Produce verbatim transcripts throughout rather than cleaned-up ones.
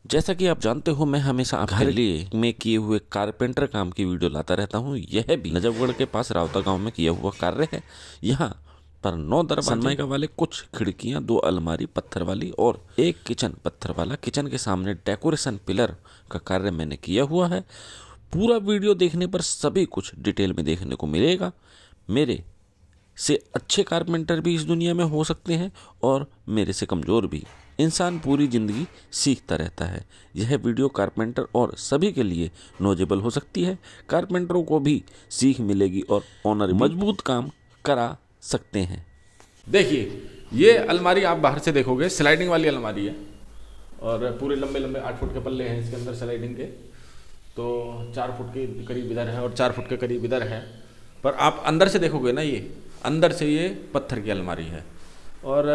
जैसा कि आप जानते हो, मैं हमेशा आपके लिए में किए हुए कारपेंटर काम की वीडियो लाता रहता हूँ। यह भी नजफगढ़ के पास रावता गांव में किया हुआ कार्य है। यहाँ पर नौ दरवाजे सनमाइका वाले, कुछ खिड़कियां, दो अलमारी पत्थर वाली और एक किचन पत्थर वाला। किचन के सामने डेकोरेशन पिलर का कार्य मैंने किया हुआ है। पूरा वीडियो देखने पर सभी कुछ डिटेल में देखने को मिलेगा। मेरे से अच्छे कारपेंटर भी इस दुनिया में हो सकते हैं और मेरे से कमज़ोर भी। इंसान पूरी ज़िंदगी सीखता रहता है। यह वीडियो कारपेंटर और सभी के लिए नॉलेजेबल हो सकती है। कारपेंटरों को भी सीख मिलेगी और ऑनर मजबूत काम करा सकते हैं। देखिए, ये अलमारी आप बाहर से देखोगे स्लाइडिंग वाली अलमारी है और पूरे लंबे लंबे आठ फुट के पल्ले हैं इसके अंदर स्लाइडिंग के। तो चार फुट के करीब इधर है और चार फुट के करीब इधर है। पर आप अंदर से देखोगे ना, ये अंदर से ये पत्थर की अलमारी है और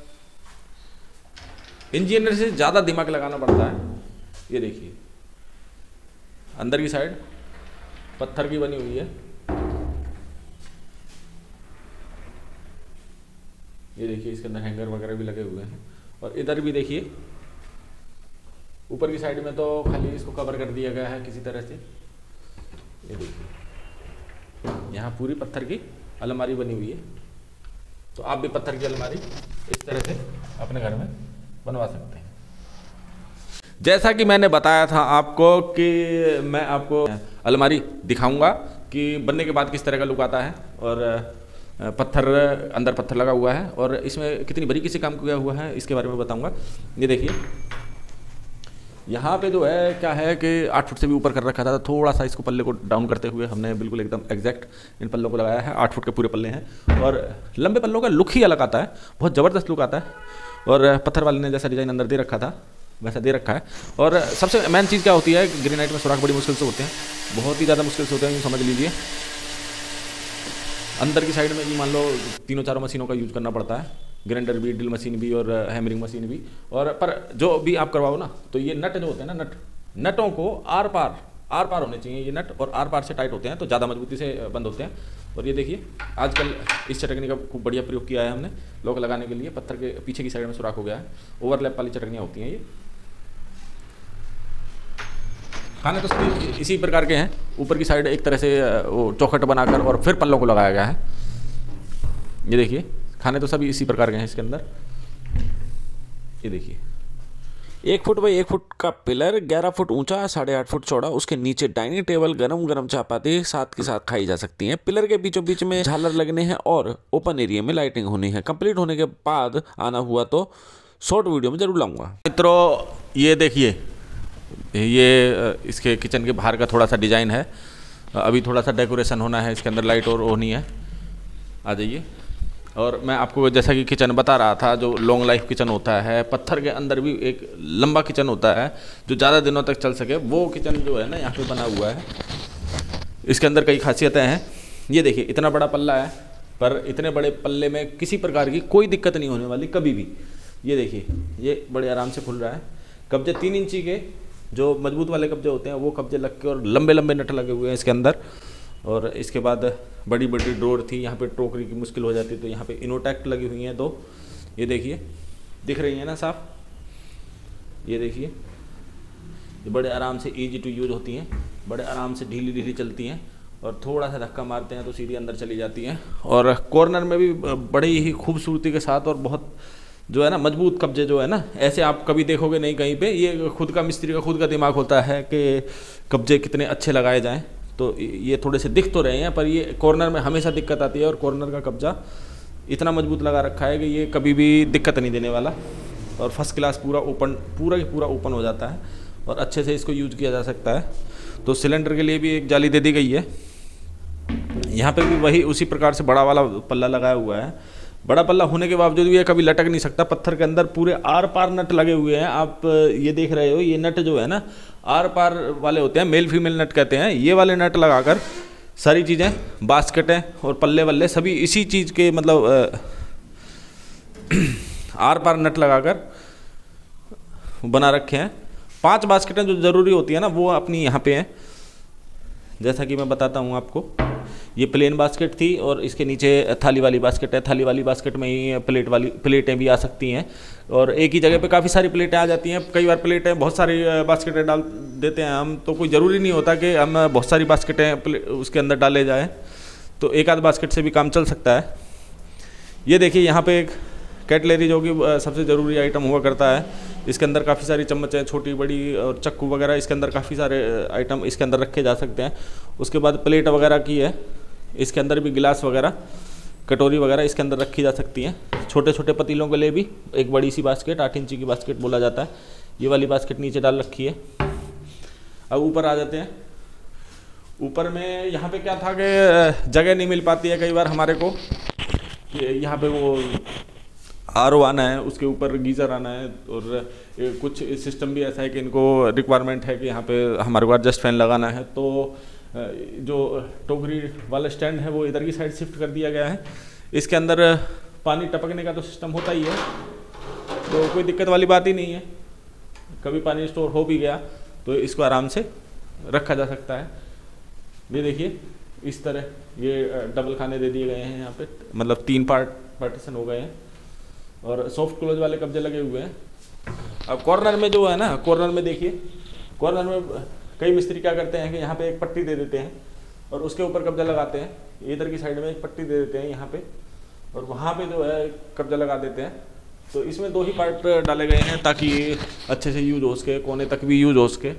इंजीनियर से ज़्यादा दिमाग लगाना पड़ता है। ये देखिए, अंदर की साइड पत्थर की बनी हुई है। ये देखिए, इसके अंदर हैंगर वगैरह भी लगे हुए हैं और इधर भी देखिए, ऊपर की साइड में तो खाली इसको कवर कर दिया गया है किसी तरह से। ये देखिए, यहाँ पूरी पत्थर की अलमारी बनी हुई है। तो आप भी पत्थर की अलमारी इस तरह से अपने घर में बनवा सकते हैं। जैसा कि मैंने बताया था आपको कि मैं आपको अलमारी दिखाऊंगा कि बनने के बाद किस तरह का लुक आता है और पत्थर, अंदर पत्थर लगा हुआ है और इसमें कितनी बारीकी से काम किया हुआ है इसके बारे में बताऊंगा। ये देखिए, यहाँ पे जो है क्या है कि आठ फुट से भी ऊपर कर रखा था। थोड़ा सा इसको पल्ले को डाउन करते हुए हमने बिल्कुल एकदम एग्जैक्ट इन पल्लों को लगाया है। आठ फुट के पूरे पल्ले हैं और लंबे पल्लों का लुक ही अलग आता है, बहुत ज़बरदस्त लुक आता है। और पत्थर वाले ने जैसा डिज़ाइन अंदर दे रखा था वैसा दे रखा है। और सबसे मेन चीज़ क्या होती है, ग्रेनाइट में सुराख बड़ी मुश्किल से होते हैं, बहुत ही ज़्यादा मुश्किल से होते हैं, यूँ समझ लीजिए। अंदर की साइड में जी मान लो तीनों चारों मशीनों का यूज करना पड़ता है, ग्राइंडर भी, ड्रिल मशीन भी और हैमरिंग मशीन भी। और पर जो भी आप करवाओ ना, तो ये नट जो होते हैं ना, नट नटों को आर पार आर पार होने चाहिए ये नट, और आर पार से टाइट होते हैं तो ज़्यादा मजबूती से बंद होते हैं। और ये देखिए, आजकल इस चटकनी का खूब बढ़िया प्रयोग किया है हमने लॉक लगाने के लिए। पत्थर के पीछे की साइड में सुराख हो गया है। ओवरलैप वाली चटकनियाँ होती हैं ये। खाने तो सभी इसी प्रकार के हैं। ऊपर की साइड एक तरह से वो चौखट बनाकर और फिर पल्लों को लगाया गया है। ये देखिए, खाने तो सभी इसी प्रकार के हैं इसके अंदर। ये देखिए, एक फुट बाई एक फुट का पिलर, ग्यारह फुट ऊंचा, साढ़े आठ फुट चौड़ा। उसके नीचे डाइनिंग टेबल, गरम गरम चापाती साथ के साथ खाई जा सकती हैं। पिलर के बीचों बीच में झालर लगने हैं और ओपन एरिया में लाइटिंग होनी है। कंप्लीट होने के बाद आना हुआ तो शॉर्ट वीडियो में जरूर लाऊंगा। मित्रों, ये देखिए, ये इसके किचन के बाहर का थोड़ा सा डिज़ाइन है। अभी थोड़ा सा डेकोरेशन होना है इसके अंदर, लाइट और होनी है। आ जाइए। और मैं आपको जैसा कि किचन बता रहा था, जो लॉन्ग लाइफ किचन होता है, पत्थर के अंदर भी एक लंबा किचन होता है जो ज़्यादा दिनों तक चल सके, वो किचन जो है ना यहाँ पे बना हुआ है। इसके अंदर कई खासियतें हैं। ये देखिए, इतना बड़ा पल्ला है, पर इतने बड़े पल्ले में किसी प्रकार की कोई दिक्कत नहीं होने वाली कभी भी। ये देखिए, ये बड़े आराम से खुल रहा है। कब्जे तीन इंची के जो मजबूत वाले कब्जे होते हैं वो कब्जे लग के और लंबे लंबे नट लगे हुए हैं इसके अंदर। और इसके बाद बड़ी बड़ी ड्रोर थी, यहाँ पे टोकरी की मुश्किल हो जाती, तो यहाँ पे इनोटेक्ट लगी हुई हैं दो। ये देखिए, दिख रही है ना साफ। ये देखिए, ये बड़े आराम से इजी टू यूज होती हैं, बड़े आराम से ढीली ढीली चलती हैं और थोड़ा सा धक्का मारते हैं तो सीधी अंदर चली जाती हैं। और कॉर्नर में भी बड़ी ही खूबसूरती के साथ और बहुत जो है ना मजबूत कब्जे जो है ना, ऐसे आप कभी देखोगे नहीं कहीं पे। ये खुद का मिस्त्री का खुद का दिमाग होता है कि कब्जे कितने अच्छे लगाए जाएं। तो ये थोड़े से दिख तो रहे हैं, पर ये कॉर्नर में हमेशा दिक्कत आती है और कॉर्नर का कब्जा इतना मजबूत लगा रखा है कि ये कभी भी दिक्कत नहीं देने वाला और फर्स्ट क्लास पूरा ओपन, पूरा ही पूरा ओपन हो जाता है और अच्छे से इसको यूज किया जा सकता है। तो सिलेंडर के लिए भी एक जाली दे दी गई है। यहाँ पे भी वही उसी प्रकार से बड़ा वाला पल्ला लगाया हुआ है। बड़ा पल्ला होने के बावजूद भी ये कभी लटक नहीं सकता। पत्थर के अंदर पूरे आर पार नट लगे हुए हैं। आप ये देख रहे हो, ये नट जो है ना आर पार वाले होते हैं, मेल फीमेल नट कहते हैं। ये वाले नट लगाकर सारी चीज़ें, बास्केटें और पल्ले वल्ले सभी इसी चीज़ के मतलब आर पार नट लगाकर बना रखे हैं। पांच बास्केटें जो ज़रूरी होती है ना, वो अपनी यहाँ पे हैं। जैसा कि मैं बताता हूँ आपको, ये प्लेन बास्केट थी और इसके नीचे थाली वाली बास्केट है। थाली वाली बास्केट में ही प्लेट वाली प्लेटें भी आ सकती हैं और एक ही जगह पे काफ़ी सारी प्लेटें आ जाती हैं। कई बार प्लेटें बहुत सारी बास्केटें डाल देते हैं हम, तो कोई ज़रूरी नहीं होता कि हम बहुत सारी बास्केटें उसके अंदर डाले जाएँ, तो एक आध बास्केट से भी काम चल सकता है। ये देखिए यहाँ पे एक कैटलरी जो कि सबसे ज़रूरी आइटम हुआ करता है। इसके अंदर काफ़ी सारी चम्मचें, छोटी बड़ी और चक्कू वगैरह, इसके अंदर काफ़ी सारे आइटम इसके अंदर रखे जा सकते हैं। उसके बाद प्लेट वगैरह की है, इसके अंदर भी गिलास वगैरह, कटोरी वगैरह इसके अंदर रखी जा सकती हैं। छोटे छोटे पतीलों के लिए भी एक बड़ी सी बास्केट, आठ इंची की बास्केट बोला जाता है, ये वाली बास्केट नीचे डाल रखी है। अब ऊपर आ जाते हैं। ऊपर में यहाँ पे क्या था कि जगह नहीं मिल पाती है कई बार हमारे को, यहाँ पे वो आर ओ आना है, उसके ऊपर गीज़र आना है, और कुछ सिस्टम भी ऐसा है कि इनको रिक्वायरमेंट है कि यहाँ पे हमारे को एडजस्ट फैन लगाना है, तो जो टोकरी वाला स्टैंड है वो इधर की साइड शिफ्ट कर दिया गया है। इसके अंदर पानी टपकने का तो सिस्टम होता ही है, तो कोई दिक्कत वाली बात ही नहीं है। कभी पानी स्टोर हो भी गया तो इसको आराम से रखा जा सकता है। ये देखिए इस तरह ये डबल खाने दे दिए गए हैं यहाँ पे, मतलब तीन पार्ट पार्टीशन हो गए हैं, और सॉफ्ट क्लोज वाले कब्जे लगे हुए हैं। अब कॉर्नर में जो है ना, कॉर्नर में देखिए, कॉर्नर में कई मिस्त्री क्या करते हैं कि यहाँ पे एक पट्टी दे देते हैं और उसके ऊपर कब्जा लगाते हैं। इधर की साइड में एक पट्टी दे देते हैं यहाँ पे, और वहाँ पे जो है कब्जा लगा देते हैं। तो इसमें दो ही पार्ट डाले गए हैं ताकि अच्छे से यूज हो सके, कोने तक भी यूज हो सके।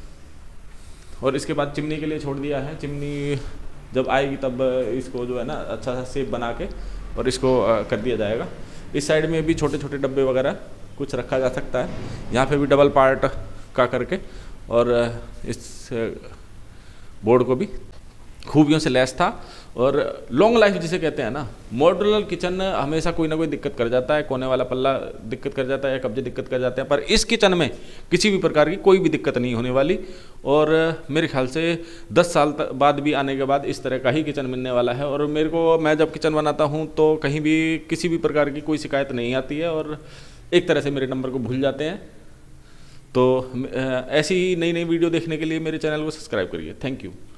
और इसके बाद चिमनी के लिए छोड़ दिया है। चिमनी जब आएगी तब इसको जो है ना अच्छा सा शेप बना के और इसको कर दिया जाएगा। इस साइड में भी छोटे छोटे डब्बे वगैरह कुछ रखा जा सकता है, यहाँ पे भी डबल पार्ट का करके, और इस बोर्ड को भी खूबियों से लैस था। और लॉन्ग लाइफ जिसे कहते हैं ना, मॉड्यूलर किचन हमेशा कोई ना कोई दिक्कत कर जाता है, कोने वाला पल्ला दिक्कत कर जाता है या कब्जे दिक्कत कर जाते हैं, पर इस किचन में किसी भी प्रकार की कोई भी दिक्कत नहीं होने वाली। और मेरे ख्याल से दस साल बाद भी आने के बाद इस तरह का ही किचन मिलने वाला है। और मेरे को, मैं जब किचन बनाता हूँ तो कहीं भी किसी भी प्रकार की कोई शिकायत नहीं आती है, और एक तरह से मेरे नंबर को भूल जाते हैं। तो ऐसी ही नई नई वीडियो देखने के लिए मेरे चैनल को सब्सक्राइब करिए। Thank you.